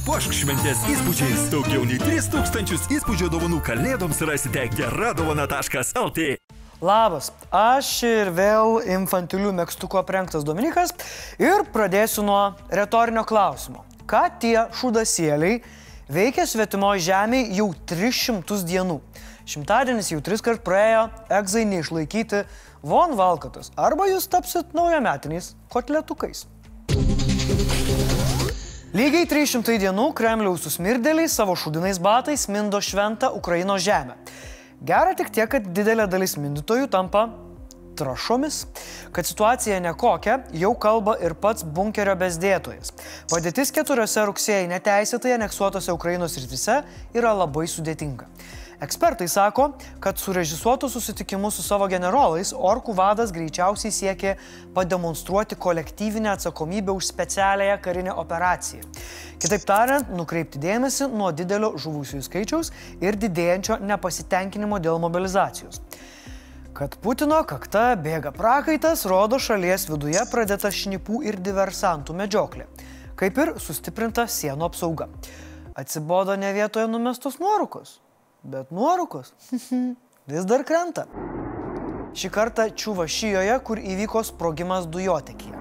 Papuošk šventės įspūdžiais. Daugiau nei 3000 įspūdžio dovanų kalėdoms rasite geradovana.lt. Labas, aš ir vėl infantilių megztukų aprengtas Dominikas ir pradėsiu nuo retorinio klausimo. Ką tie šūdasėliai veikia svetimoje žemėje jau 300 dienų? Šimtadienis jau 3 kart praėjo, egzai neišlaikyti, von valkatos. Arba jūs tapsit naujametiniais kotletukais. Lygiai 300 dienų Kremliaus susmirdėliai savo šūdinais batais mindo šventą Ukrainos žemę. Gera tik tiek, kad didelė dalis mindytojų tampa trašomis. Kad situacija nekokia, jau kalba ir pats bunkerio bezdėtojas. Padėtis 4 rugsėjai neteisėtai aneksuotose Ukrainos srityse yra labai sudėtinga. Ekspertai sako, kad surežisuotų susitikimus su savo generolais orkų vadas greičiausiai siekė pademonstruoti kolektyvinę atsakomybę už specialiąją karinę operaciją. Kitaip tariant, nukreipti dėmesį nuo didelio žuvusiųjų skaičiaus ir didėjančio nepasitenkinimo dėl mobilizacijos. Kad Putino kakta bėga prakaitas, rodo šalies viduje pradėta šnipų ir diversantų medžioklė, kaip ir sustiprinta sienų apsauga. Atsibodo ne vietoje numestos nuorūkos. Bet nuorūkos vis dar krenta. Šį kartą Čiuvašijoje, kur įvyko sprogimas dujotekyje.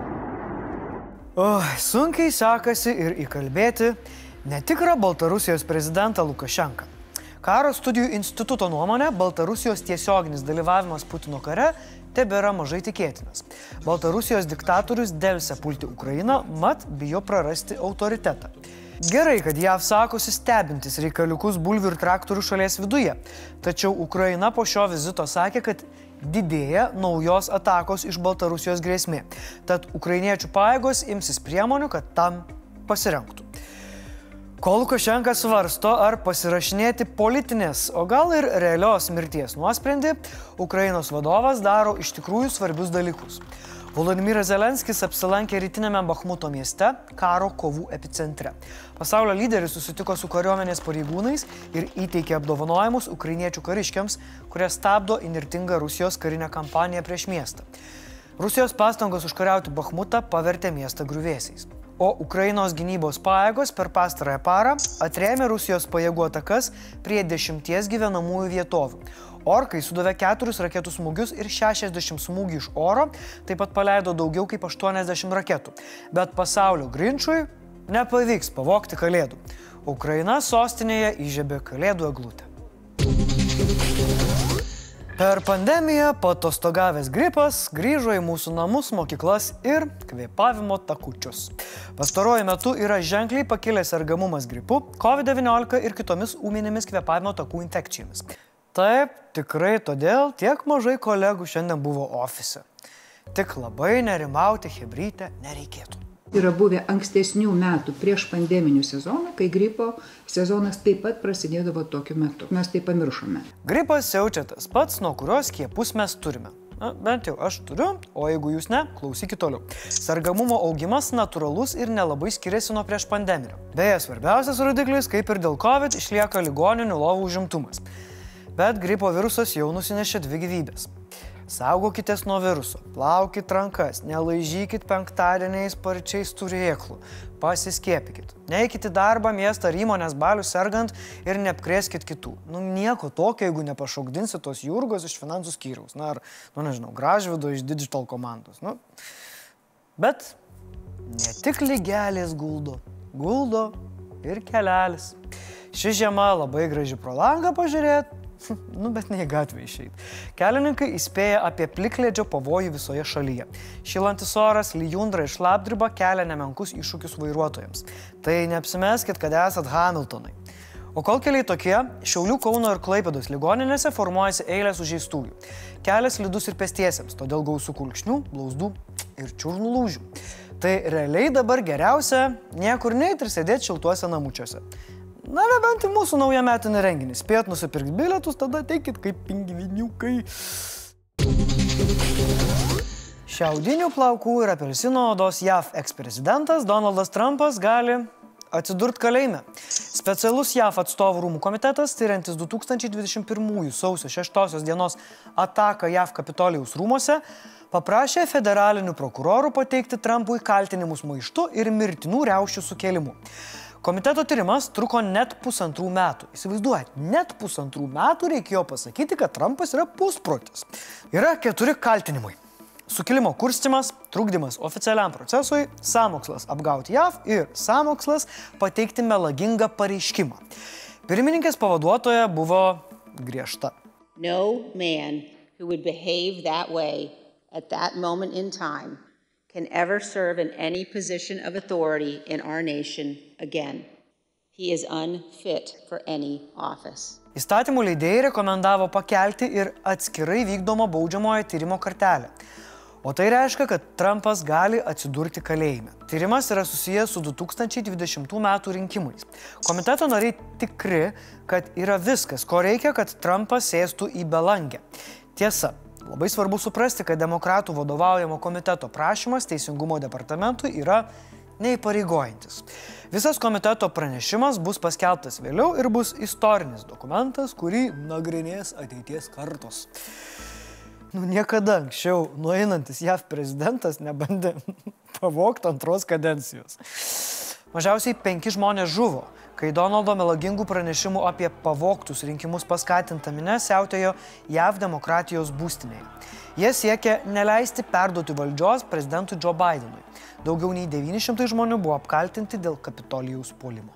Sunkiai sekasi ir įkalbėti netikrą Baltarusijos prezidentą Lukašenką. Karo studijų instituto nuomonė, Baltarusijos tiesioginis dalyvavimas Putino kare tebėra mažai tikėtinas. Baltarusijos diktatorius delsia pulti Ukrainą, mat bijo prarasti autoritetą. Gerai, kad JAV sakosi stebintis reikaliukus bulvių ir traktorių šalies viduje, tačiau Ukraina po šio vizito sakė, kad didėja naujos atakos iš Baltarusijos grėsmė, tad ukrainiečių pajėgos imsis priemonių, kad tam pasirengtų. Kol Lukašenka svarsto, ar pasirašinėti politinės, o gal ir realios mirties nuosprendį, Ukrainos vadovas daro iš tikrųjų svarbius dalykus. Volodymyras Zelenskis apsilankė rytinėme Bachmuto mieste, karo kovų epicentre. Pasaulio lyderis susitiko su kariuomenės pareigūnais ir įteikė apdovanojimus ukrainiečių kariškiams, kurie stabdo įnirtingą Rusijos karinę kampaniją prieš miestą. Rusijos pastangos užkariauti Bachmutą pavertė miestą griuvėsiais. O Ukrainos gynybos pajėgos per pastarąją parą atrėmė Rusijos pajėgų atakas prie 10 gyvenamųjų vietovių. Orkai sudavė 4 raketų smūgius ir 60 smūgių iš oro, taip pat paleido daugiau kaip 80 raketų. Bet pasaulio grinčui nepavyks pavogti kalėdų. Ukraina sostinėje įžiebė kalėdų eglutę. Per pandemiją paatostogavęs gripas grįžo į mūsų namus, mokyklas ir kvėpavimo takučius. Pastaruoju metu yra ženkliai pakilęs sergamumas gripu, COVID-19 ir kitomis ūminėmis kvėpavimo takų infekcijomis. Taip, tikrai todėl tiek mažai kolegų šiandien buvo ofise. Tik labai nerimauti chebrytę nereikėtų. Yra buvę ankstesnių metų prieš pandeminį sezoną, kai gripo sezonas taip pat prasidėdavo tokiu metu. Mes tai pamiršome. Gripas siaučia tas pats, nuo kurios skiepus mes turime. Bent jau aš turiu, o jeigu jūs ne, klausykit toliau. Sergamumo augimas natūralus ir nelabai skiriasi nuo prieš pandeminio. Beje, svarbiausias rodiklis, kaip ir dėl COVID, išlieka ligoninių lovų užimtumas. Bet gripo virusas jau nusinešė 2 gyvybės. Saugokitės nuo viruso, plaukit rankas, nelaižykit penktadieniais sparčiais turėklų, pasiskiepykit. Neikit į darbą, miestą ar įmonės balių sergant ir neapkrėskit kitų. Nieko tokio, jeigu nepašaukdinsit tos Jurgos iš finansų skyriaus, ar, Gražvydo iš Digital komandos. Bet ne tik lygelės guldo ir kelelis. Ši žiema labai graži pro langą pažiūrėt, bet ne į gatvę išeit. Kelininkai įspėja apie plikledžio pavojų visoje šalyje. Šylantis oras, lijundra ir šlapdriba kelia nemenkus iššūkius vairuotojams. Tai neapsimeskit, kad esat Hamiltonai. O kol keliai tokie, Šiaulių, Kauno ir Klaipėdos ligoninėse formuojasi eilės sužeistųjų. Kelias slidus ir pėstiesiems, todėl gausu kulkšnių, blauzdų ir čiurnų lūžių. Tai realiai dabar geriausia niekur neit ir sėdėti šiltuose namučiuose. Nebent į mūsų naujametinį renginį. Spėjot nusipirkti bilietus, tada ateikit kaip pingviniukai. Šiaudinių plaukų ir apelsino odos JAV eksprezidentas Donaldas Trumpas gali atsidurti kalėjime. Specialus JAV atstovų rūmų komitetas, tyriantis 2021 sausio 6 dienos ataką JAV Kapitolijaus rūmose, paprašė federalinių prokurorų pateikti Trumpui kaltinimus maištu ir mirtinų riaušių sukėlimu. Komiteto tyrimas truko net 1,5 metų. Įsivaizduojat, net 1,5 metų reikėjo pasakyti, kad Trumpas yra pusprotis. Yra 4 kaltinimai. Sukilimo kurstymas, trukdymas oficialiam procesui, sąmokslas apgauti JAV ir sąmokslas pateikti melagingą pareiškimą. Pirmininkės pavaduotoja buvo griežta. No man who would behave that way at that moment in time can ever serve in any position of authority in our nation again. He is unfit for any office. Įstatymų leidėjai rekomendavo pakelti ir atskirai vykdomo baudžiamojo tyrimo kartelę. O tai reiškia, kad Trumpas gali atsidurti kalėjime. Tyrimas yra susijęs su 2020 metų rinkimais. Komiteto nariai tikri, kad yra viskas, ko reikia, kad Trumpas sėstų į belangę. Tiesa, labai svarbu suprasti, kad demokratų vadovaujamo komiteto prašymas Teisingumo departamentui yra neįpareigojantis. Visas komiteto pranešimas bus paskelbtas vėliau ir bus istorinis dokumentas, kurį nagrinės ateities kartos. Niekada anksčiau nueinantis JAV prezidentas nebandė pavogti antros kadencijos. Mažiausiai 5 žmonės žuvo, kai Donaldo melagingų pranešimų apie pavogtus rinkimus paskatinta minia siautėjo JAV demokratijos būstinėje. Jie siekė neleisti perduoti valdžios prezidentui Joe Bidenui. Daugiau nei 900 žmonių buvo apkaltinti dėl Kapitolijaus puolimo.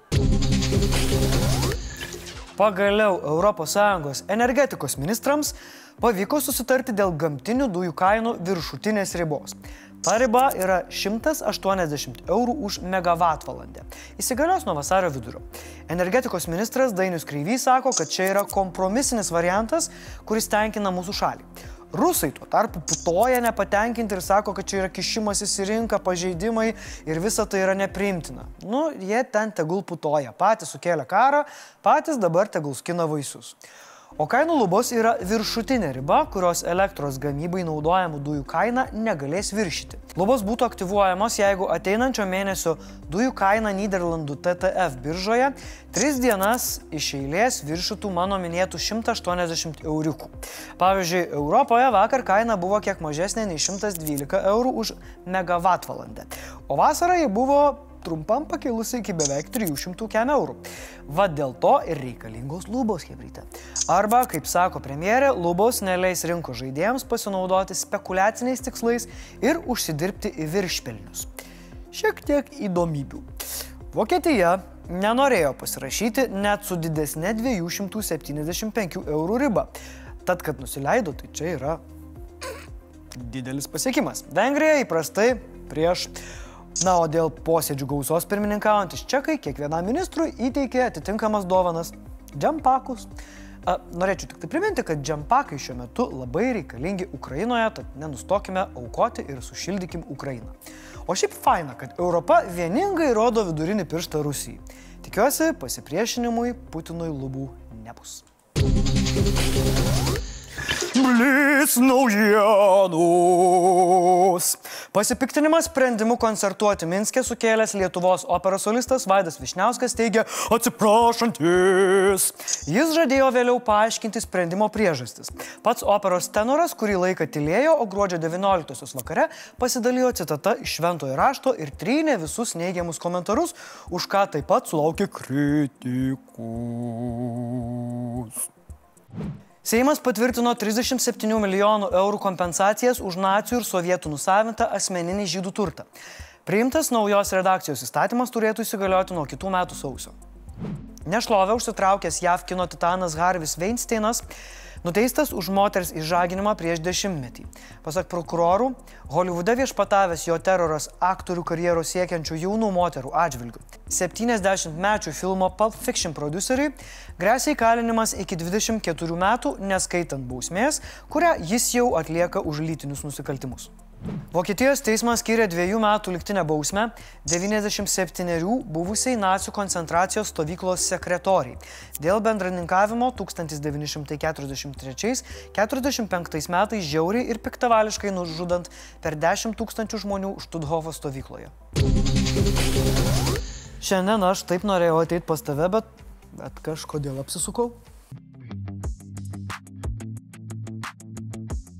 Pagaliau ES energetikos ministrams pavyko susitarti dėl gamtinių dujų kainų viršutinės ribos. Ta riba yra 180 eurų už megavatvalandę. Įsigalios nuo vasario vidurio. Energetikos ministras Dainius Kreivys sako, kad čia yra kompromisinis variantas, kuris tenkina mūsų šalį. Rusai tuo tarpu putoja nepatenkinti ir sako, kad čia yra kišimasis į rinką, pažeidimai ir visa tai yra nepriimtina. Jie ten tegul putoja. Patys sukėlė karą, patys dabar tegul skina vaisius. O kainų lubos yra viršutinė riba, kurios elektros gamybai naudojamų dujų kaina negalės viršyti. Lubos būtų aktyvuojamos, jeigu ateinančio mėnesio dujų kaina Nyderlandų TTF biržoje 3 dienas iš eilės viršytų mano minėtų 180 euriukų. Pavyzdžiui, Europoje vakar kaina buvo kiek mažesnė nei 112 eurų už megavatvalandę, o vasarą ji buvo trumpam pakilusi iki beveik 300 eurų. Va dėl to ir reikalingos lubos, hebryte. Arba, kaip sako premjerė, lubos neleis rinkos žaidėjams pasinaudoti spekuliaciniais tikslais ir užsidirbti į viršpelnius. Šiek tiek įdomybių. Vokietija nenorėjo pasirašyti net su didesne 275 eurų riba. Tad, kad nusileido, tai čia yra didelis pasiekimas. Vengrija įprastai prieš. O dėl posėdžių gausos pirmininkaujantis čekai kiekvienam ministrui įteikė atitinkamas dovanas – džempakus. Norėčiau tik tai priminti, kad džempakai šiuo metu labai reikalingi Ukrainoje, tad nenustokime aukoti ir sušildykim Ukrainą. O šiaip faina, kad Europa vieningai rodo vidurinį pirštą Rusijai. Tikiuosi, pasipriešinimui Putinui lubų nebus. Blitz naujienos. Pasipiktinimas sprendimu koncertuoti Minske sukėlęs Lietuvos operos solistas Vaidas Višniauskas teigia atsiprašantis. Jis žadėjo vėliau paaiškinti sprendimo priežastis. Pats operos tenoras kurį laiką tylėjo, o gruodžio 19 vakare pasidalijo citata iš šventojo rašto ir trynė visus neigiamus komentarus, už ką taip pat sulaukė kritikos. Seimas patvirtino 37 milijonų eurų kompensacijas už nacių ir sovietų nusavintą asmeninį žydų turtą. Priimtas naujos redakcijos įstatymas turėtų įsigalioti nuo kitų metų sausio. Nešlovę užsitraukęs JAV kino titanas Harvis Weinsteinas nuteistas už moters išžaginimą prieš 10-metį. Pasak prokurorų, Holivude viešpatavęs jo teroras aktorių karjeros siekiančių jaunų moterų atžvilgių. 70-mečių filmo Pulp Fiction prodiuseriui gresia įkalinimas iki 24 metų, neskaitant bausmės, kurią jis jau atlieka už lytinius nusikaltimus. Vokietijos teismas skyrė 2 metų lygtinę bausmę 97 buvusiai nacių koncentracijos stovyklos sekretoriai dėl bendrininkavimo 1943–45 metais žiauriai ir piktavališkai nužudant per 10 000 žmonių Štuthofo stovykloje. Šiandien aš taip norėjau ateiti pas tave, bet kažkodėl apsisukau.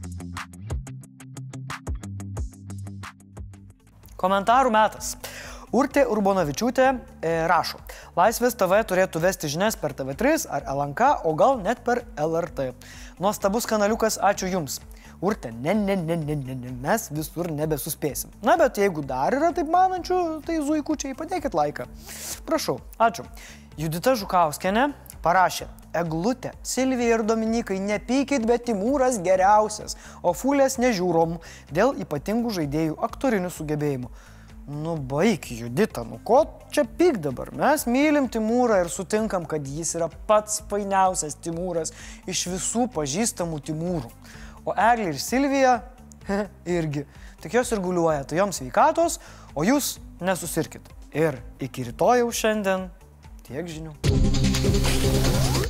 Komentarų metas. Urtė Urbonavičiūtė rašo. Laisvės TV turėtų vesti žinias per TV3 ar LNK, o gal net per LRT. Nuostabus kanaliukas, ačiū Jums. Urtė, mes visur nebesuspėsim. Na, bet jeigu dar yra taip manančių, tai zuikučiai, padėkit laiką. Prašau, ačiū. Judita Žukauskienė parašė. Eglutė, Silvija ir Dominikai, nepykit, bet Timūras geriausias, o Fulės nežiūrom dėl ypatingų žaidėjų aktorinių sugebėjimų. Nu, baik, Judita, nu ko čia pyk dabar? Mes mylim Timūrą ir sutinkam, kad jis yra pats fainiausias Timūras iš visų pažįstamų Timūrų. O Eglė ir Silvija irgi. Tik jos ir guliuoja, tai joms sveikatos, o jūs nesusirkit. Ir iki rytojaus šiandien tiek žinių.